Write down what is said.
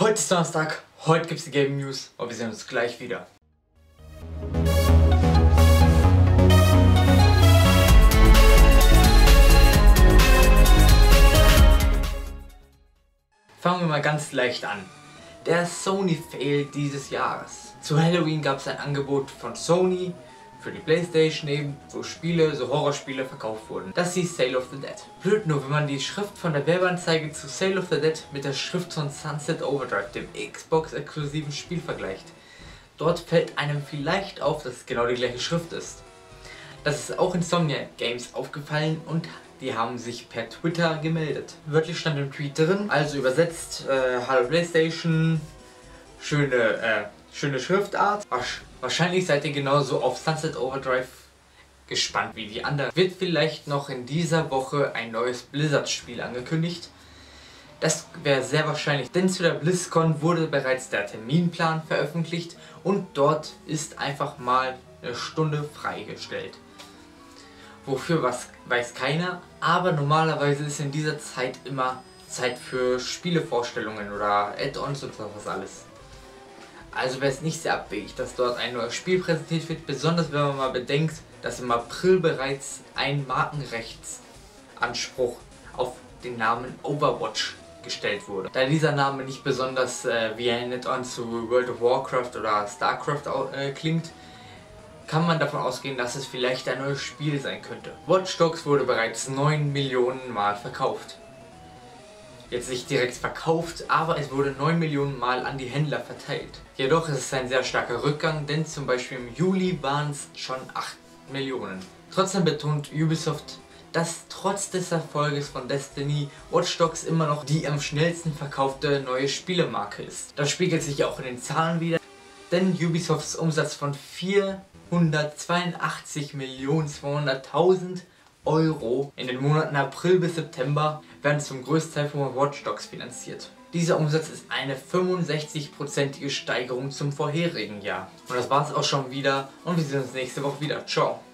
Heute ist Donnerstag, heute gibt es die Gaming News und wir sehen uns gleich wieder. Fangen wir mal ganz leicht an. Der Sony-Fail dieses Jahres. Zu Halloween gab es ein Angebot von Sony für die Playstation eben, wo Spiele, so Horrorspiele verkauft wurden. Das hieß Sale of the Dead. Blöd nur, wenn man die Schrift von der Werbeanzeige zu Sale of the Dead mit der Schrift von Sunset Overdrive, dem Xbox-exklusiven Spiel, vergleicht. Dort fällt einem vielleicht auf, dass es genau die gleiche Schrift ist. Das ist auch Insomniac Games aufgefallen und die haben sich per Twitter gemeldet. Wörtlich stand im Tweet drin, also übersetzt, hallo Playstation, schöne Schriftart. Wahrscheinlich seid ihr genauso auf Sunset Overdrive gespannt wie die anderen. Wird vielleicht noch in dieser Woche ein neues Blizzard-Spiel angekündigt. Das wäre sehr wahrscheinlich, denn zu der BlizzCon wurde bereits der Terminplan veröffentlicht und dort ist einfach mal eine Stunde freigestellt. Wofür weiß keiner, aber normalerweise ist in dieser Zeit immer Zeit für Spielevorstellungen oder Add-ons und sowas alles. Also wäre es nicht sehr abwegig, dass dort ein neues Spiel präsentiert wird, besonders wenn man mal bedenkt, dass im April bereits ein Markenrechtsanspruch auf den Namen Overwatch gestellt wurde. Da dieser Name nicht besonders wie ein Add-on zu World of Warcraft oder StarCraft klingt, kann man davon ausgehen, dass es vielleicht ein neues Spiel sein könnte. Watch Dogs wurde bereits 9 Millionen Mal verkauft. Jetzt nicht direkt verkauft, aber es wurde 9 Millionen Mal an die Händler verteilt. Jedoch ist es ein sehr starker Rückgang, denn zum Beispiel im Juli waren es schon 8 Millionen. Trotzdem betont Ubisoft, dass trotz des Erfolges von Destiny Watch Dogs immer noch die am schnellsten verkaufte neue Spielemarke ist. Das spiegelt sich auch in den Zahlen wider, denn Ubisofts Umsatz von 482.200.000 Euro in den Monaten April bis September werden zum größten Teil von Watch Dogs finanziert. Dieser Umsatz ist eine 65%ige Steigerung zum vorherigen Jahr. Und das war's auch schon wieder und wir sehen uns nächste Woche wieder. Ciao!